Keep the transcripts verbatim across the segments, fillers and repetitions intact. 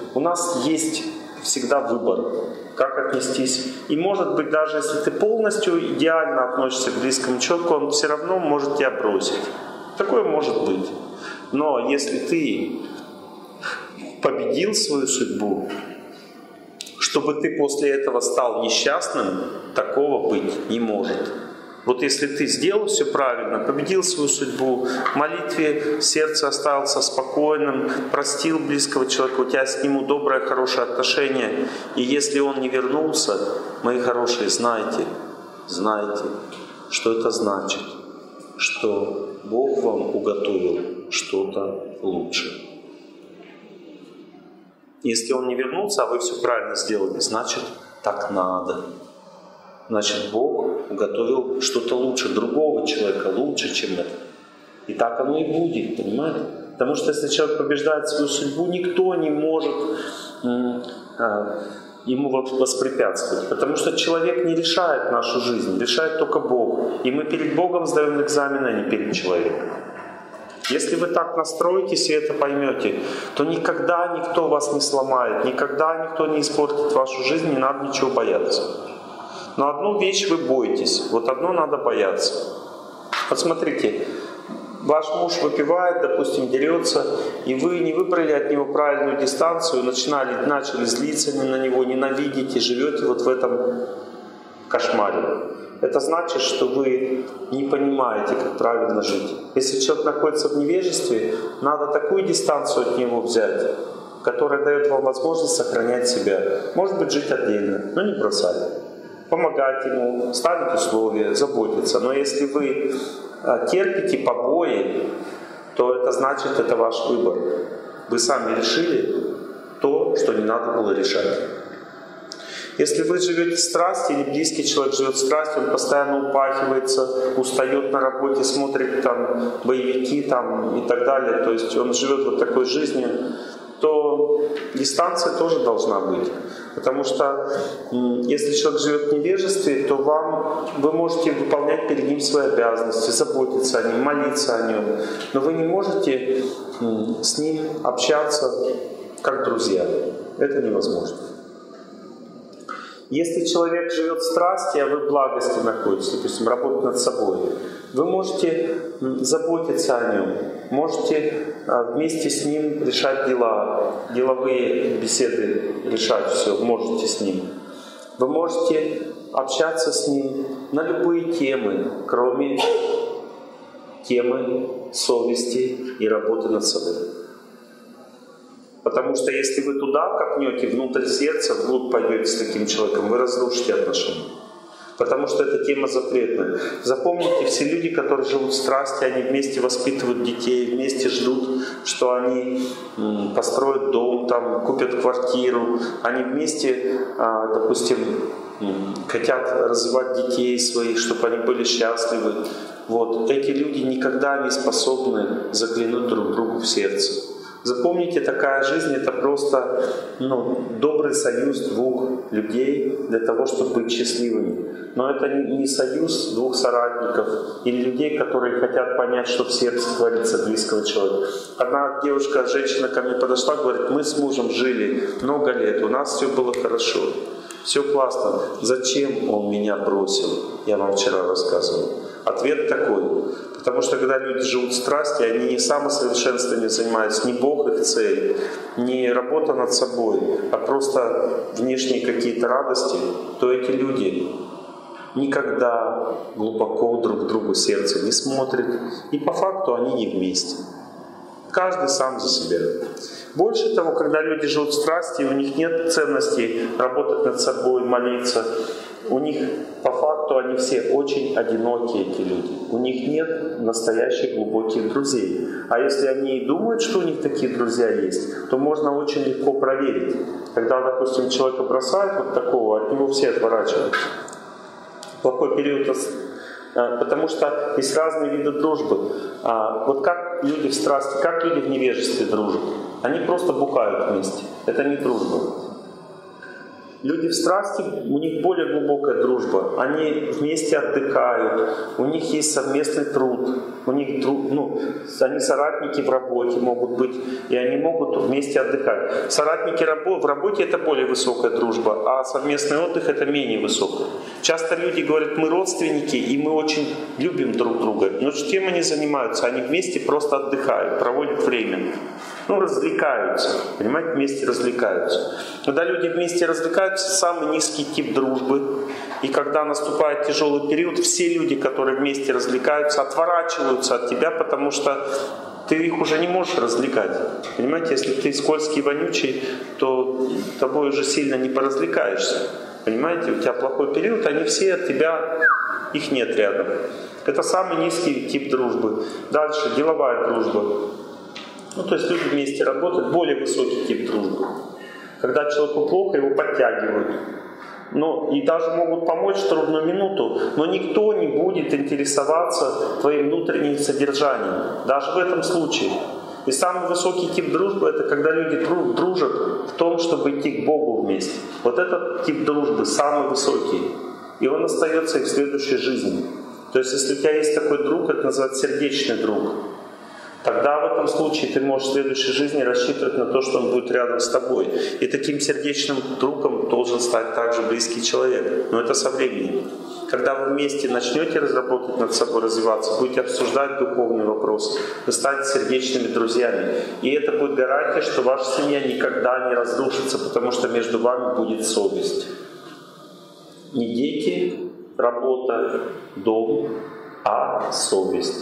у нас есть всегда выбор, как отнестись. И может быть, даже если ты полностью идеально относишься к близкому человеку, он все равно может тебя бросить. Такое может быть. Но если ты победил свою судьбу, чтобы ты после этого стал несчастным, такого быть не может. Вот если ты сделал все правильно, победил свою судьбу, в молитве сердце остался спокойным, простил близкого человека, у тебя с ним доброе, хорошее отношение, и если он не вернулся, мои хорошие, знайте, знайте, что это значит, что Бог вам уготовил что-то лучше. Если он не вернулся, а вы все правильно сделали, значит, так надо. Значит, Бог уготовил что-то лучше, другого человека лучше, чем это. И так оно и будет, понимаете? Потому что если человек побеждает свою судьбу, никто не может ему воспрепятствовать. Потому что человек не решает нашу жизнь, решает только Бог. И мы перед Богом сдаем экзамен, а не перед человеком. Если вы так настроитесь и это поймете, то никогда никто вас не сломает, никогда никто не испортит вашу жизнь, не надо ничего бояться. Но одну вещь вы боитесь, вот одно надо бояться. Вот смотрите, ваш муж выпивает, допустим, дерется, и вы не выбрали от него правильную дистанцию, начинали, начали злиться на него, ненавидеть и живете вот в этом кошмаре. Это значит, что вы не понимаете, как правильно жить. Если человек находится в невежестве, надо такую дистанцию от него взять, которая дает вам возможность сохранять себя. Может быть, жить отдельно, но не бросать. Помогать ему, ставить условия, заботиться. Но если вы терпите побои, то это значит, это ваш выбор. Вы сами решили то, что не надо было решать. Если вы живете в страсти, или близкий человек живет в страсти, он постоянно упахивается, устает на работе, смотрит там боевики там, и так далее, то есть он живет вот такой жизнью, то дистанция тоже должна быть. Потому что если человек живет в невежестве, то вам, вы можете выполнять перед ним свои обязанности, заботиться о нем, молиться о нем, но вы не можете с ним общаться как друзья. Это невозможно. Если человек живет в страсти, а вы в благости находитесь, допустим, работать над собой, вы можете заботиться о нем, можете вместе с ним решать дела, деловые беседы решать все, можете с ним. Вы можете общаться с ним на любые темы, кроме темы совести и работы над собой. Потому что если вы туда копнете, внутрь сердца, вглубь пойдете с таким человеком, вы разрушите отношения. Потому что эта тема запретная. Запомните, все люди, которые живут в страсти, они вместе воспитывают детей, вместе ждут, что они построят дом, там, купят квартиру. Они вместе, допустим, хотят развивать детей своих, чтобы они были счастливы. Вот. Эти люди никогда не способны заглянуть друг другу в сердце. Запомните, такая жизнь — это просто ну, добрый союз двух людей для того, чтобы быть счастливыми. Но это не союз двух соратников или людей, которые хотят понять, что в сердце творится близкого человека. Одна девушка, женщина ко мне подошла, говорит: мы с мужем жили много лет, у нас все было хорошо, все классно. Зачем он меня бросил? Я вам вчера рассказывал. Ответ такой. Потому что когда люди живут в страсти, они не самосовершенствованием занимаются, не Бог их цель, не работа над собой, а просто внешние какие-то радости, то эти люди никогда глубоко друг к другу сердце не смотрят, и по факту они не вместе. Каждый сам за себя. Больше того, когда люди живут в страсти, у них нет ценностей работать над собой, молиться, у них по факту они все очень одинокие, эти люди. У них нет настоящих глубоких друзей. А если они и думают, что у них такие друзья есть, то можно очень легко проверить. Когда, допустим, человека бросают вот такого, от него все отворачиваются. Плохой период, потому что есть разные виды дружбы. Вот как люди в страсти, как люди в невежестве дружат? Они просто бухают вместе. Это не дружба. Люди в страсти, у них более глубокая дружба. Они вместе отдыхают, у них есть совместный труд, у них ну, они соратники в работе могут быть, и они могут вместе отдыхать. Соратники в работе — это более высокая дружба, а совместный отдых — это менее высокая. Часто люди говорят: мы родственники, и мы очень любим друг друга. Но чем они занимаются? Они вместе просто отдыхают, проводят время. Ну, развлекаются, понимаете, вместе развлекаются. Когда люди вместе развлекаются, самый низкий тип дружбы. И когда наступает тяжелый период, все люди, которые вместе развлекаются, отворачиваются от тебя, потому что ты их уже не можешь развлекать. Понимаете, если ты скользкий и вонючий, то тобой уже сильно не поразвлекаешься. Понимаете, у тебя плохой период, они все от тебя, их нет рядом. Это самый низкий тип дружбы. Дальше деловая дружба. Ну, то есть люди вместе работают, более высокий тип дружбы. Когда человеку плохо, его подтягивают. Но и даже могут помочь в трудную минуту, но никто не будет интересоваться твоим внутренним содержанием, даже в этом случае. И самый высокий тип дружбы — это когда люди дружат в том, чтобы идти к Богу вместе. Вот этот тип дружбы самый высокий. И он остается и в следующей жизни. То есть если у тебя есть такой друг, это называется сердечный друг. Тогда в этом случае ты можешь в следующей жизни рассчитывать на то, что он будет рядом с тобой. И таким сердечным другом должен стать также близкий человек. Но это со временем. Когда вы вместе начнете разработать над собой, развиваться, будете обсуждать духовные вопросы, вы станете сердечными друзьями. И это будет гарантия, что ваша семья никогда не разрушится, потому что между вами будет совесть. Не дети, работа, дом, а совесть.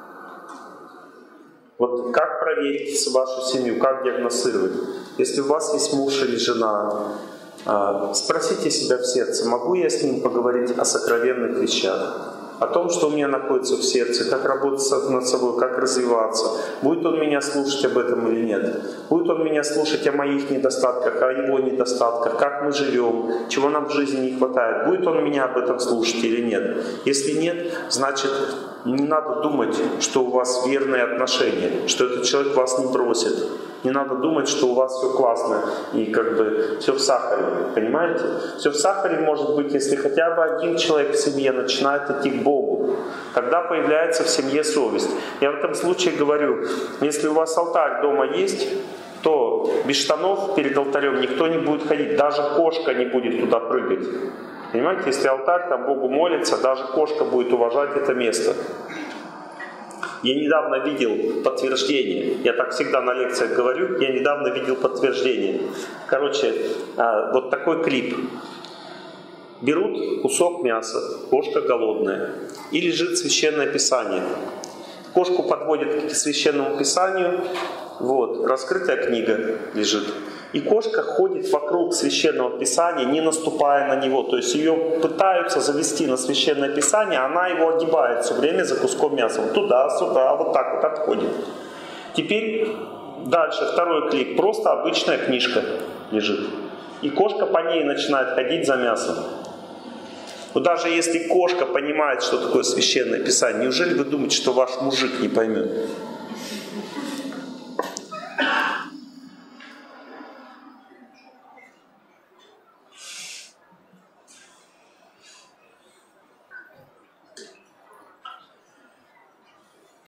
Вот как проверить вашу семью, как диагностировать? Если у вас есть муж или жена, спросите себя в сердце: могу я с ним поговорить о сокровенных вещах? О том, что у меня находится в сердце, как работать над собой, как развиваться. Будет он меня слушать об этом или нет? Будет он меня слушать о моих недостатках, о его недостатках, как мы живем, чего нам в жизни не хватает? Будет он меня об этом слушать или нет? Если нет, значит, не надо думать, что у вас верные отношения, что этот человек вас не бросит. Не надо думать, что у вас все классно и как бы все в сахаре, понимаете? Все в сахаре может быть, если хотя бы один человек в семье начинает идти к Богу. Тогда появляется в семье совесть. Я в этом случае говорю, если у вас алтарь дома есть, то без штанов перед алтарем никто не будет ходить, даже кошка не будет туда прыгать. Понимаете, если алтарь, там Богу молится, даже кошка будет уважать это место. Я недавно видел подтверждение, я так всегда на лекциях говорю, я недавно видел подтверждение. Короче, вот такой клип. Берут кусок мяса, кошка голодная, и лежит священное писание. Кошку подводят к священному писанию, вот, раскрытая книга лежит. И кошка ходит вокруг священного писания, не наступая на него. То есть ее пытаются завести на священное писание, она его огибает все время за куском мяса. Вот туда, сюда, вот так вот отходит. Теперь дальше, второй клип. Просто обычная книжка лежит. И кошка по ней начинает ходить за мясом. Вот даже если кошка понимает, что такое священное писание, неужели вы думаете, что ваш мужик не поймет?